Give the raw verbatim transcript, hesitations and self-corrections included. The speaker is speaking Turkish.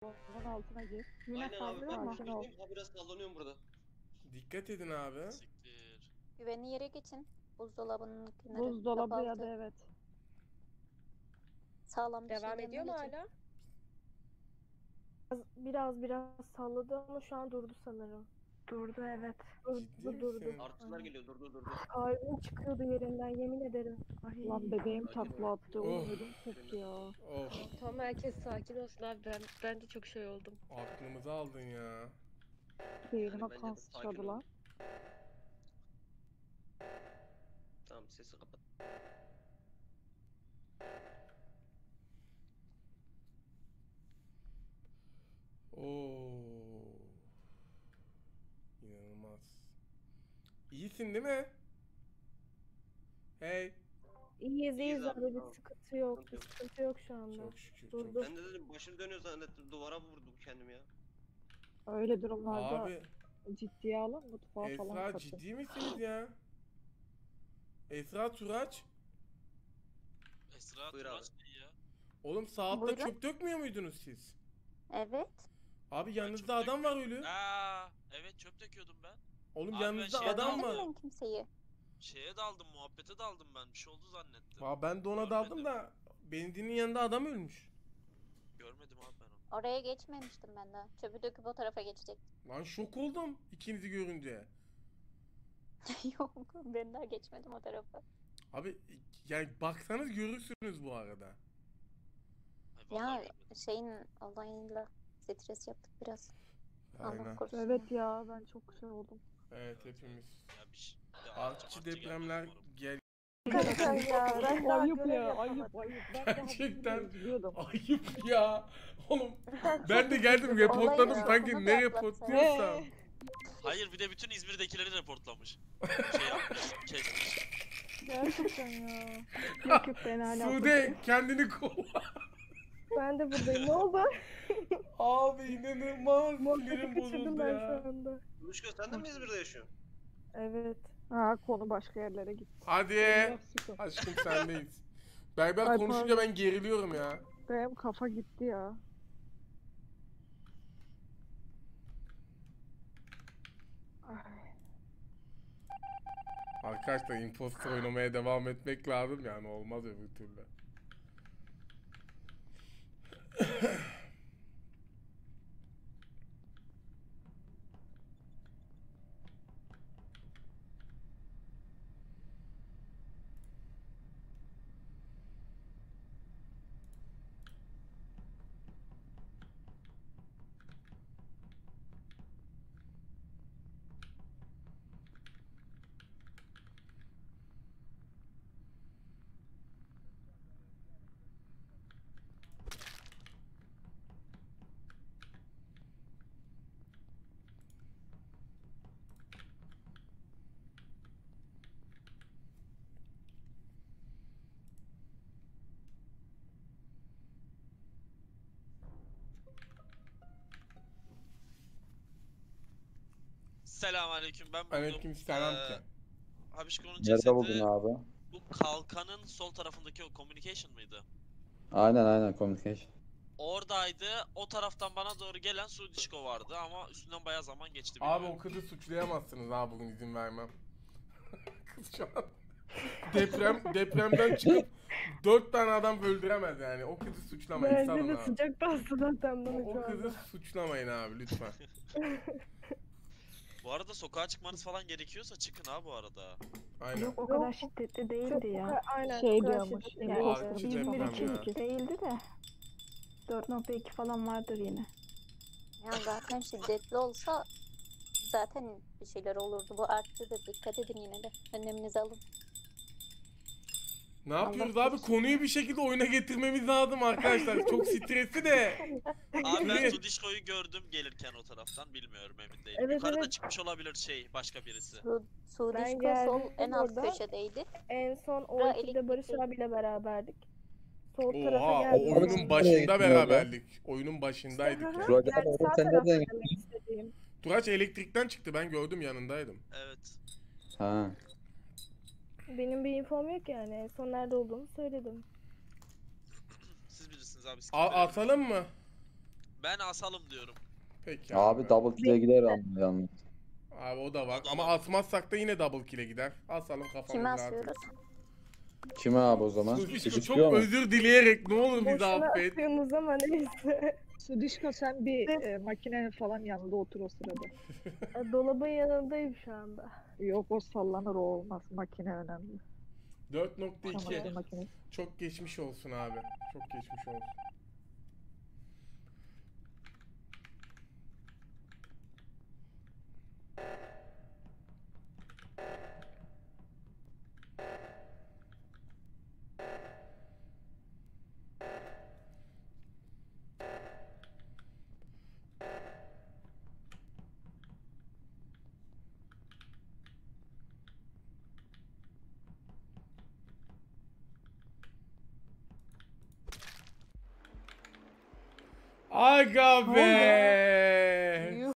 Onun altına gir. Yine Aynen abi, ben sakin ol. ha biraz sallanıyorum burada. Dikkat edin abi. Siktir. Güvenli yere geçin. Buzdolabının kenarı Buzdolabı kapı ya altı. da evet. Sağlam bir Devam şeyin ediyor mu yanına geçin. hala? Biraz biraz biraz salladı ama şu an durdu sanırım. Durdu evet. Ciddi Durdu durdu. misin? Artılar geliyor, dur dur dur dur. Kalbim çıkıyordu yerinden yemin ederim. Ay. Lan bebeğim takla attı. Oh. Oğlum ödüm koptu ya. Oh, Tamam, herkes sakin olsun abi. Ben, ben de çok şey oldum. aklımızı aldın ya. Beynime bence de kan sakin sıçradı ol. lan. Tamam, sesi kapat. Oo. İnanılmaz. İyisin değil mi? Hey. İyiyiz İyiyiz iyiyiz abi, abi bir tamam. sıkıntı yok. Sıkıntı Bir yok. sıkıntı yok şu anda. Çok şükür. Durdu. Çok Ben de dedim başım dönüyor zannettim, duvara vurdum kendimi ya. Öyle durumlarda Abi, ciddiye alın mutfağa falan Esra katın. ciddi misiniz ya? Esra Turaç. Esra Buyur Turaç abi. ne ya? Oğlum saatte Buyurun. çöp dökmüyor muydunuz siz? Evet. Abi Ben yanınızda çöp adam var dökmüyorum. ölü. Aa, evet çöp döküyordum ben. Oğlum Abi ben yanınızda şey adam yapmadım. var. Görmedim ben kimseyi. Şeye daldım, muhabbete daldım ben. Bir şey oldu zannettim. Aa, ben de ona daldım da benzinin yanında adam ölmüş. Görmedim abi ben onu. Oraya geçmemiştim ben daha. Çöpü döküp o tarafa geçecek. Lan şok oldum ikinizi görünce. Yok, ben daha geçmedim o tarafa. Abi yani baksanız görürsünüz bu arada. Ay, vallahi Ya görmedim. şeyin olayıyla stres yaptık biraz. Allah Aynen. korusun. Evet ya ben çok şey oldum. Evet hepimiz. Ya bir şey. bir de Artçı artçı depremler gelmez umarım. gel. Hakikaten ya ben daha Ayıp görev ya yapamadım. ayıp ayıp. Ben de Gerçekten. hafif üzülüyordum. Ayıp ya. Oğlum Sen ben çok de geldim üzüldün. reportladım Olayın sanki şokunu ne da reportluyorsam. He. Hayır, bir de bütün İzmir'dekileri reportlamış. Şey yapmış, kesmiş. Gerçekten ya. Yok yok ben hala Sude kendini kolla. Ben de buradayım. Ne oldu? Abi inanılmaz. Muhabbeti Sinirim kaçırdım bozuldu ben ya. şu anda. Müşkül, sen de mi İzmir'de yaşıyorsun? Evet. Ha konu başka yerlere gitti. Hadi. Biraz sıkı. Aşkım sendeyiz. Berber Ay, konuşunca pardon. ben geriliyorum ya. Benim kafa gitti ya. Ay. Arkadaşlar imposter oynamaya devam etmek lazım yani olmaz öbür türlü. Selamünaleyküm, ben buldum. Aleykümselam Ee, ki. Habişko'nun Nerede cesedi buldun abi? bu kalkanın sol tarafındaki o communication mıydı? Aynen aynen communication. Oradaydı. O taraftan bana doğru gelen Sudişko vardı ama üstünden bayağı zaman geçti. Abi bilmiyorum. o kızı suçlayamazsınız abi bugün izin vermem. Kız şu an deprem depremden çıkıp dört tane adam öldüremez yani. O kızı suçlamayın Bence salın de abi. sıcak bastı zaten O, bana o şu kızı anda. suçlamayın abi lütfen. Bu arada sokağa çıkmanız falan gerekiyorsa çıkın ha bu arada. Aynen. Yok o Yok, kadar şiddetli Çok değildi bu ya. kadar- aynen Şey bu kadar diyormuş, şiddetli yani değildi. Artçı yirmi bir deprem ya. iki değildi de dört nokta iki falan vardır yine. Ya zaten şiddetli olsa zaten bir şeyler olurdu. Bu arttı da dikkat edin yine de. Önleminizi alın. Ne yapıyoruz Allah abi? Konuyu bir şekilde oyuna getirmemiz lazım arkadaşlar. Çok stresli de. Abi ben Ne? Sudişko'yu gördüm gelirken o taraftan, bilmiyorum, emin değilim. Evet, Yukarıda evet. çıkmış olabilir şey, başka birisi. Su, Sudişko geldim sol en alt oradan. köşedeydi. En son Bura o ikide Barış elektrik- abiyle beraberdik. Sol tarafa Oha, geldik. o oyunun Nereye başında gittin beraberdik. Oyunun başındaydık Hı hı. ya. Burak Yani abi sağ sen tarafta nereden demek istediğim. Turaç elektrikten çıktı. Ben gördüm yanındaydım. Evet. Ha. Benim bir infom yok yani. En son nerede olduğumu söyledim. Siz bilirsiniz abi. skip A verelim. atalım mı? Ben asalım diyorum. Peki Abi double kill'e gider ama yalnız. Abi o da var O da ama var. asmazsak da yine double kill'e gider. Asalım kafamız Kime rahat asıyoruz? etsin. Kime abi o zaman? Sudişko Sudişko çok mu? özür dileyerek ne olur bizi Boşuna affet. atıyorsunuz ama neyse. Sudişko sen bir e, makinenin falan yanında otur o sırada. E, Dolabın yanındayım şu anda. Yok o sallanır o olmaz. Makine önemli. dört nokta iki Çamaşır makinesi. çok geçmiş olsun abi. Çok geçmiş olsun. Aga be.